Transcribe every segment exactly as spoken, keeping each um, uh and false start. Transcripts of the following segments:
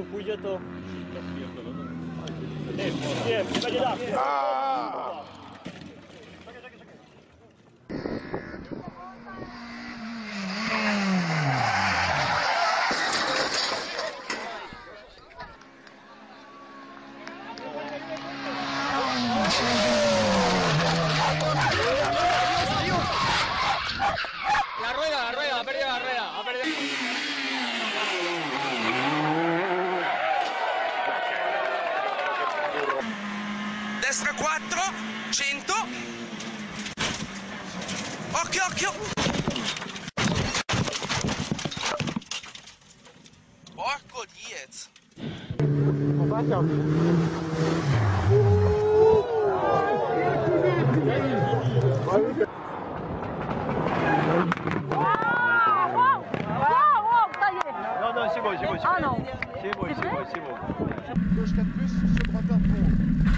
Pugliato. Tempo, tempo, ah! La rueda, la rueda, ha perdido la rueda, ha perdido. Destra quattro, cento. Occhio, occhio. Porco Diez. Non, non, c'est bon, c'est bon. Ah non. C'est bon, c'est bon, c'est bon. Gauche quatre plus, sur droite un pont.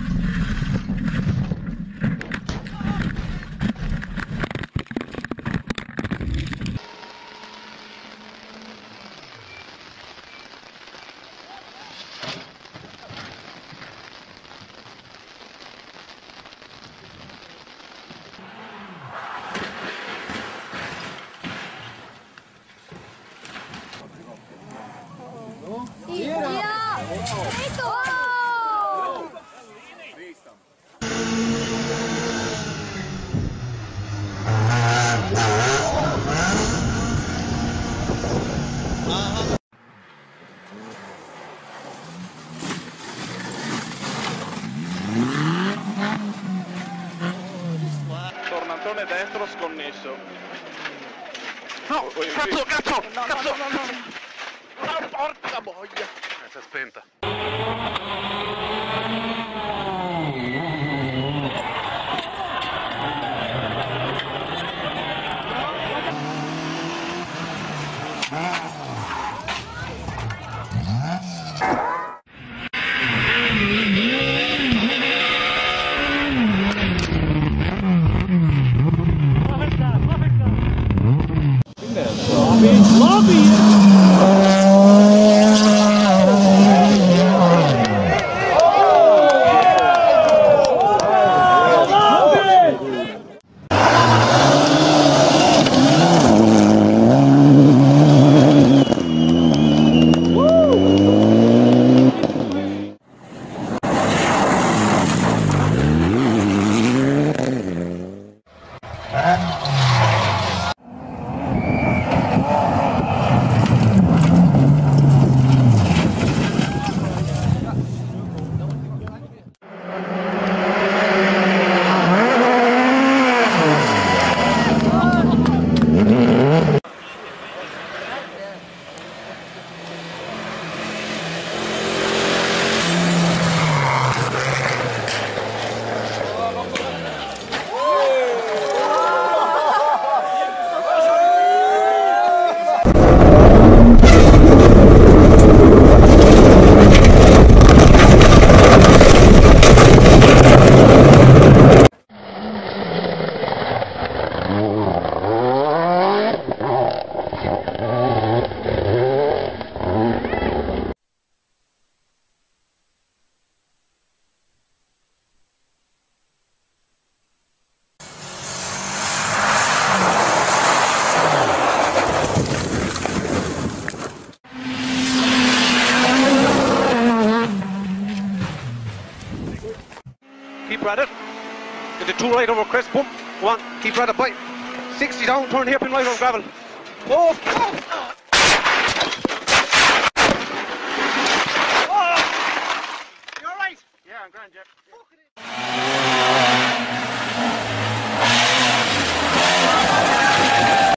Tornantone destro sconnesso. No, cazzo, cazzo, no, cazzo. No, no, no, no. Ah, porca boia. Eh, si è spenta. Keep at it. Get the two right over crest, boom. One, keep at it, bite. sixty down, turn hairpin right over gravel. Oh, oh. Oh. You're right. Yeah, I'm grand, Jeff.